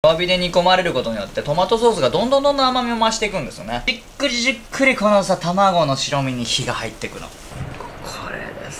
弱火で煮込まれることによってトマトソースがどんどん甘みを増していくんですよね。じっくりじっくりこのさ、卵の白身に火が入っていくの。これです。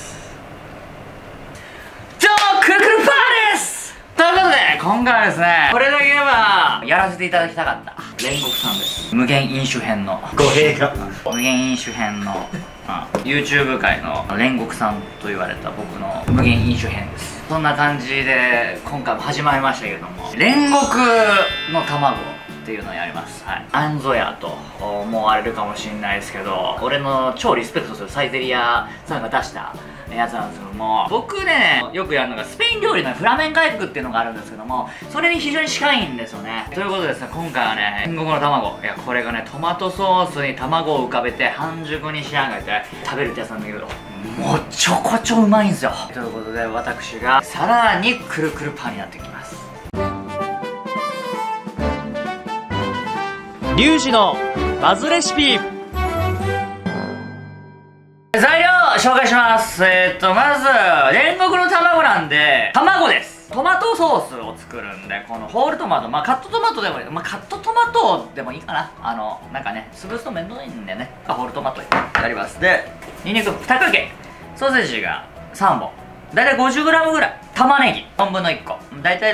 どうも、くるくるパーです。ということで今回はですね、これだけはやらせていただきたかった煉獄さんです。無限飲酒編の語弊が無限飲酒編のYouTube 界の煉獄さんと言われた僕の無限飲酒編です。そんな感じで今回も始まりましたけども、煉獄の卵っていうのをやります。はい、あんぞやと思われるかもしれないですけど、俺の超リスペクトするサイゼリヤさんが出したやつなんですけども、僕ねよくやるのがスペイン料理のフラメンカエッグっていうのがあるんですけども、それに非常に近いんですよね。ということでですね、今回はね煉獄の卵、いやこれがねトマトソースに卵を浮かべて半熟に仕上げて食べるってやつなんだけど、もうちょこちょうまいんですよ。ということで私がさらにくるくるパンになってきます。 リュウジのバズレシピ。 材料紹介します。まず煉獄の卵なんで卵です。トマトソースを作るんで、このホールトマト、カットトマトでもいい、カットトマトでもいいかな。なんかね潰すとめんどいんでね、ホールトマトやります。でニンニク2かけ、ソーセージが3本、だいたい 50g ぐらい、玉ねぎ4分の1個、だいたい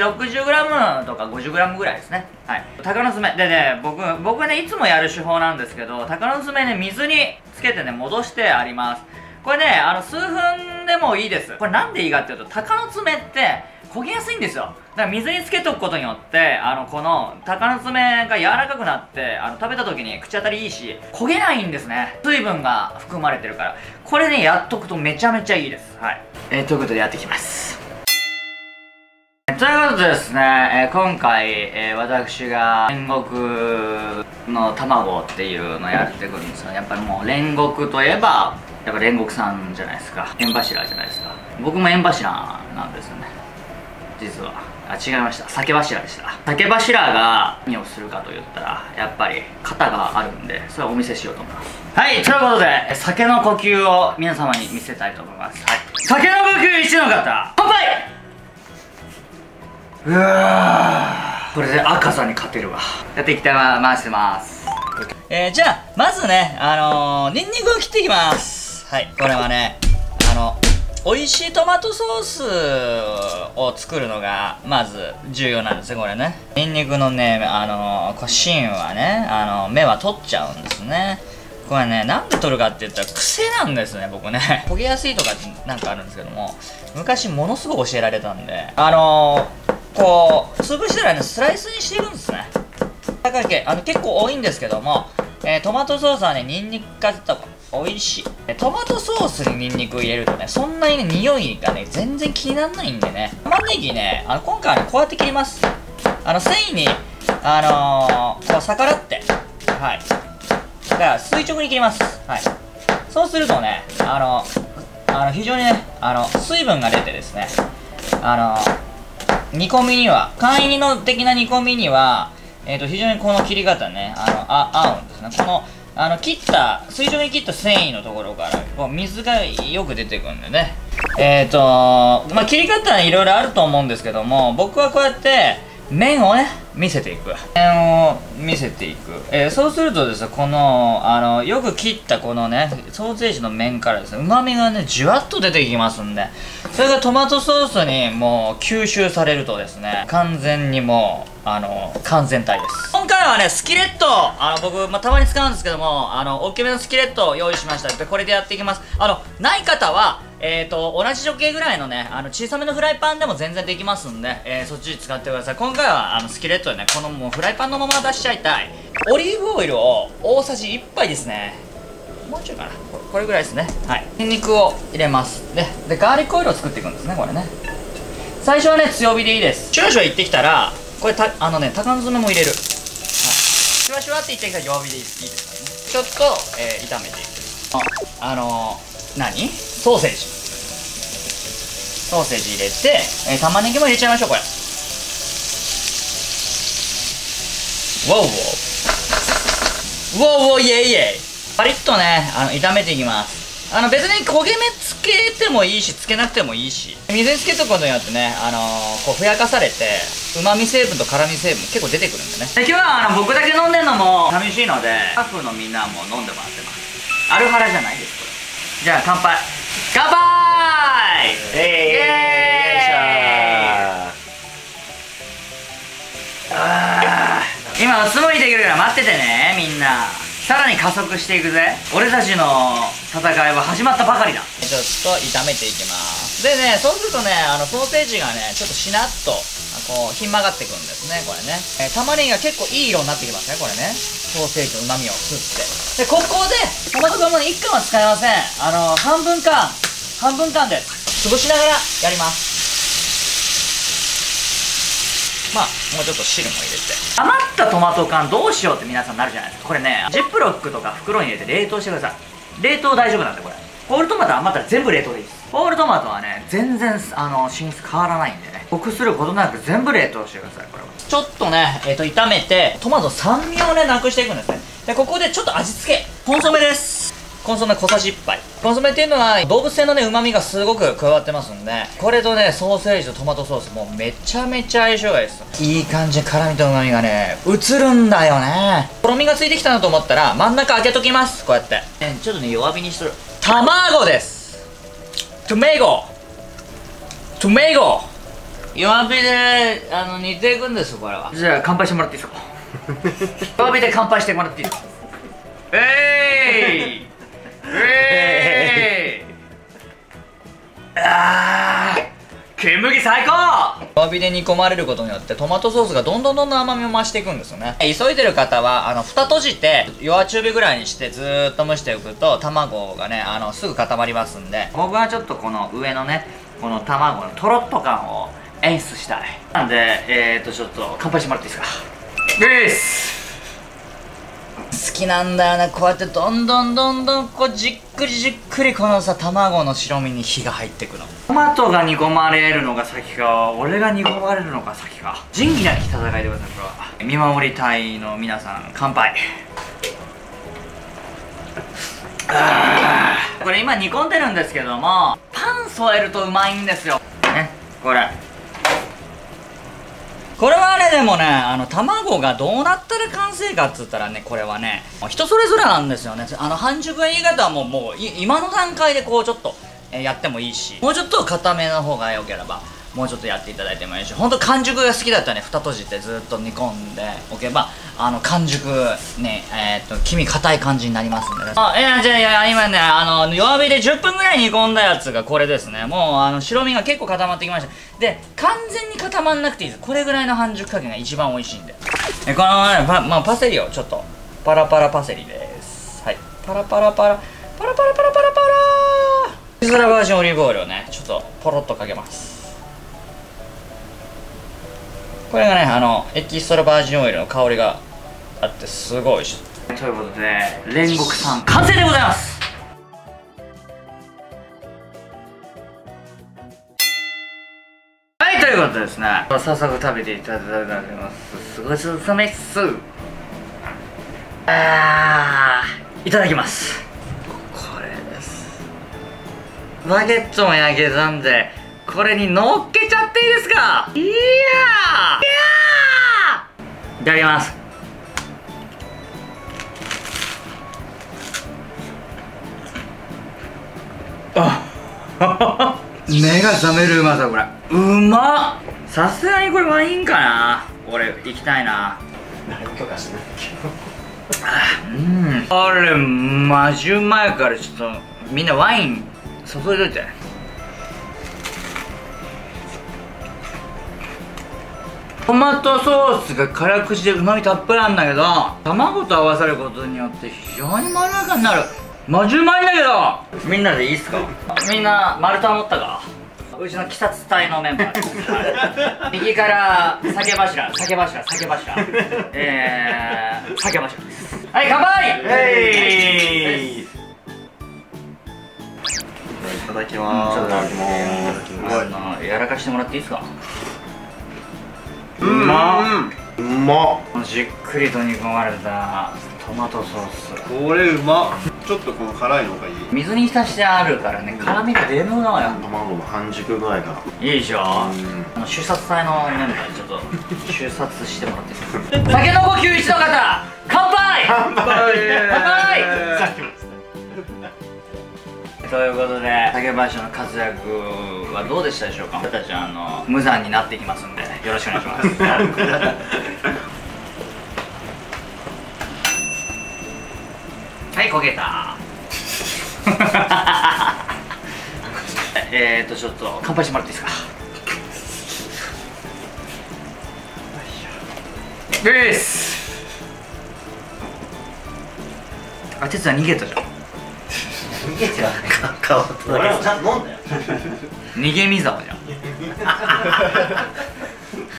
60g とか 50g ぐらいですね。はい、鷹の爪でね、僕ねいつもやる手法なんですけど、鷹の爪ね水につけてね戻してあります。これね数分でもいいです。これなんでいいかっていうと、鷹の爪って焦げやすいんですよ。だから水につけとくことによってこの鷹の爪が柔らかくなって食べた時に口当たりいいし、焦げないんですね。水分が含まれてるから、これねやっとくとめちゃめちゃいいです。はい、ということでやっていきます。ということでですね、今回、私が煉獄の卵っていうのをやってくるんですよ。やっぱりもう煉獄といえばやっぱ煉獄さんじゃないですか。縁柱じゃないですか。僕も縁柱なんですよね実は。違いました、酒柱でした。酒柱が何をするかと言ったら、やっぱり型があるんで、それをお見せしようと思います。はい、ということで酒の呼吸を皆様に見せたいと思います。はい、酒の呼吸1の方、乾杯。うわー、これで赤さに勝てるわ。やっていきたい、回してます。じゃあまずねニンニクを切っていきます。はい、これはね美味しいトマトソースを作るのがまず重要なんですよ。これねニンニクのね芯はね芽は取っちゃうんですね。これねなんで取るかって言ったら癖なんですね。僕ね焦げやすいとかなんかあるんですけども、昔ものすごく教えられたんでこう潰したらねスライスにしていくんですね。結構多いんですけども、トマトソースはねニンニクかけた方が美味しい。トマトソースにニンニクを入れるとね、そんなにね匂いがね全然気にならないんでね、玉ねぎね今回はねこうやって切ります。繊維にこう逆らって、はい、だから垂直に切ります。はい、そうするとね非常にね水分が出てですね、煮込みには簡易の的な煮込みには非常にこの切り方ね合うんですね。この垂直に切った繊維のところからこう水がよく出てくるんでね、切り方いろいろあると思うんですけども、僕はこうやって麺をね見せていく、そうするとですね、このよく切ったこのねソーセージの麺からですね旨味がねじゅわっと出てきますんで、それがトマトソースにもう吸収されるとですね、完全にもう完全体です。今回はねスキレット僕、たまに使うんですけども大きめのスキレットを用意しました。でこれでやっていきます。ない方は同じ直径ぐらいのね小さめのフライパンでも全然できますんで、そっち使ってください。今回はスキレットでねこのもうフライパンのまま出しちゃいたい。オリーブオイルを大さじ1杯ですね。もうちょいかな、これぐらいですね。はい、ニンニクを入れます。でガーリックオイルを作っていくんですね。これね最初はね強火でいいです。シュワシュワいってきたらこれ鷹の爪も入れる。はい、シュワシュワっていってきたら弱火でいいですからね。ちょっと、炒めていく。ソーセージ入れて、玉ねぎも入れちゃいましょう。これウォーイエイイエイ、パリッとね炒めていきます。 別に焦げ目つけてもいいしつけなくてもいいし、水につけとくことによってねこうふやかされてうまみ成分と辛み成分結構出てくるんでね。で今日は僕だけ飲んでるのも寂しいのでスタッフのみんなも飲んでもらってます。アルハラじゃないですこれ。じゃあ乾杯。乾杯。イエーイ。今おつもりできるから待っててねみんな。さらに加速していくぜ。俺たちの戦いは始まったばかりだ。ちょっと炒めていきます。でね、そうするとねソーセージがねちょっとしなっとこうひん曲がってくんですね。これね、玉ねぎが結構いい色になってきますね。これねソーセージの旨味を吸って、でここでトマト缶の1缶は使いません。半分缶です。潰しながらやります。まあもうちょっと汁も入れて、余ったトマト缶どうしようって皆さんなるじゃないですか。これねジップロックとか袋に入れて冷凍してください。冷凍大丈夫なんでこれ。ホールトマト余ったら全部冷凍でいいです。ホールトマトはね全然品質変わらないんでね、濃くすることなく全部冷凍してください。これはちょっとね炒めてトマト酸味をねなくしていくんですね。でここでちょっと味付けコンソメです。コンソメ小さじ1杯。コンソメっていうのは動物性のね旨味がすごく加わってますんで、これとねソーセージとトマトソースもうめちゃめちゃ相性がいいです。いい感じに辛みと旨味がね移るんだよね。とろみがついてきたなと思ったら真ん中開けときます。こうやってちょっとね弱火にしとる。卵です。トメゴ弱火で煮ていくんですよこれは。じゃあ乾杯してもらっていいですか弱火で乾杯してもらっていいですか。煙最高。弱火で煮込まれることによってトマトソースがどんどん甘みを増していくんですよね。急いでる方は蓋閉じて弱中火ぐらいにしてずーっと蒸しておくと卵がねすぐ固まりますんで、僕はちょっとこの上のねこの卵のとろっと感を演出したい。なんでちょっと乾杯してもらっていいですか。好きなんだよねこうやってどんどんこうじっくりこのさ卵の白身に火が入ってくの。トマトが煮込まれるのが先か俺が煮込まれるのが先か、仁義なき戦いでございます。これは見守り隊の皆さん乾杯。これ今煮込んでるんですけどもパン添えるとうまいんですよね。これはねでもね卵がどうなったら完成かっつったらねこれはね人それぞれなんですよね。半熟がいい方はもう今の段階でこうちょっとやってもいいし、もうちょっと固めの方が良ければもうちょっとやっていただいてもいいし、ほんと完熟が好きだったらね蓋閉じてずっと煮込んでおけば完熟ね黄身硬い感じになりますんでね。じゃあ今ね弱火で10分ぐらい煮込んだやつがこれですね。もう白身が結構固まってきました。で完全に固まんなくていいです。これぐらいの半熟加減が一番美味しいんで、このねパセリをちょっとパラパラパセリです。はいパラパラエキストラバージョンオリーブオイルをねちょっとポロッとかけます。これがねエキストラバージンオイルの香りがあってすごい美味しい。ということで煉獄さん完成でございます。はいということでですね早速食べていただきます。すごいすすめっす。いただきます。これです。バゲットも焼けたんでこれに乗っけちゃっていいですか。いただきます。目が覚めるうまさこれ。うまっ。さすがにこれワインかな。俺行きたいな。許可しないけどこれマジうまいからちょっとみんなワイン注いどいて。トマトソースが辛口でうまみたっぷりなんだけど卵と合わさることによって非常にまろやかになる。マジうまいんだけど。みんなでいいっすか。みんな丸太持ったか。うちの鬼殺隊のメンバーです右から酒柱です。はい乾杯。 いただきます。 やらかしてもらっていいですか。 うまっ。 うまっ。 じっくりと煮込まれたトマトソース、 これうまっ。ちょっとこの辛いのがいい。 水に浸してあるからね、辛みが出るのよ。 卵の半熟具合がいいでしょ。視察隊のメンバーにちょっと視察してもらっていいですか。酒の子91の方、乾杯。 乾杯。 乾杯。ということで、竹林の活躍はどうでしたでしょうか。僕たちは無残になっていきますんで、よろしくお願いします。はい、焦げた。ちょっと乾杯してもらっていいですか。あ、哲也逃げたじゃん。 逃げてはないか。変わった。俺もちゃんと飲んだよ。 逃げ水沢じゃん。